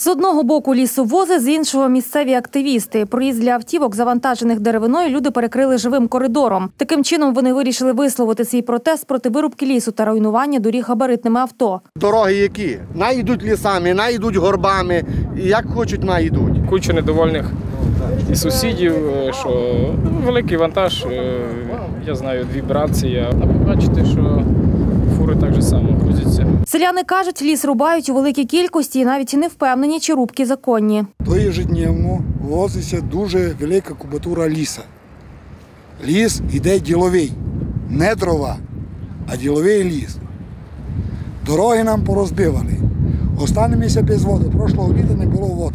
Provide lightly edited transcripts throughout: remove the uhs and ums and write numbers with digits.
З одного боку лісовози, з іншого – місцеві активісти. Проїзд для автівок, завантажених деревиною, люди перекрили живим коридором. Таким чином вони вирішили висловити свій протест проти вирубки лісу та руйнування доріг габаритними авто. Дороги які? Найдуть лісами, найдуть горбами, як хочуть, найдуть. Куча недовольних і сусідів, що великий вантаж, я знаю, дві братці, а бачите, що фури так же само грузяться. Селяни кажуть, ліс рубають у великій кількості і навіть не впевнені, чи рубки законні. То ежедневно вивозиться дуже велика кубатура лісу. Ліс йде діловий, не дрова, а діловий ліс. Дороги нам порозбивали. Останемося без води. Прошлого літа не було води.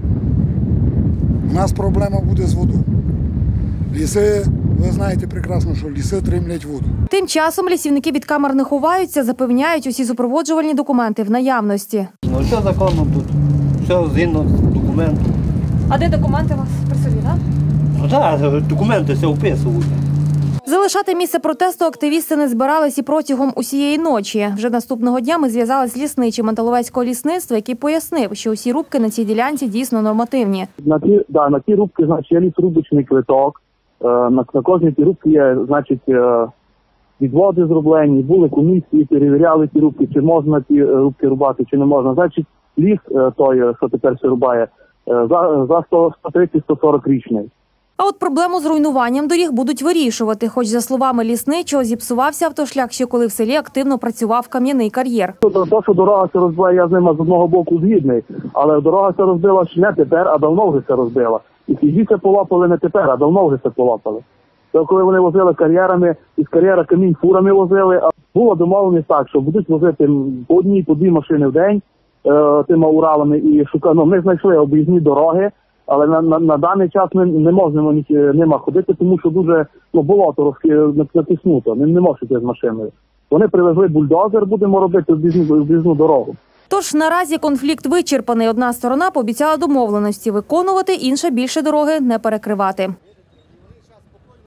У нас проблема буде з водою. Ліси, ви знаєте прекрасно, що ліси тримлять воду. Тим часом лісівники від камер не ховаються, запевняють, усі супроводжувальні документи в наявності. Ну, все законно тут, все згідно документів. А де документи у вас при собі, так? Ну так, документи все вписують. Залишати місце протесту активісти не збирались і протягом усієї ночі. Вже наступного дня ми зв'язалися з лісничим Анталовецького лісництва, який пояснив, що усі рубки на цій ділянці дійсно нормативні. На ті рубки, значить, є лісорубочний квиток. На кожній ті рубки є, значить, відводи зроблені, були комісії, перевіряли ті рубки, чи можна ті рубки рубати, чи не можна. Значить, ліс той, що тепер все рубає, за 130-140 річний. А от проблему з руйнуванням доріг будуть вирішувати, хоч, за словами лісничого, зіпсувався автошлях ще коли в селі активно працював кам'яний кар'єр. То, що дорога це розбила, я з ними з одного боку згідний, але дорога це розбила не тепер, а давно вже це розбила. І ті це полапали не тепер, а давно вже це полапали. То коли вони возили кар'єрами, із кар'єра камінь фурами возили, а було домовленість так, що будуть возити по одній, по дві машини в день тими Уралами і шукали. Ну, ми знайшли об'їзні дороги, але на даний час ми не можемо ними ходити, тому що дуже болото натиснуто, не можете з машиною. Вони привезли бульдозер, будемо робити об'їзну дорогу. Тож наразі конфлікт вичерпаний. Одна сторона пообіцяла домовленості виконувати, інша більше дороги не перекривати.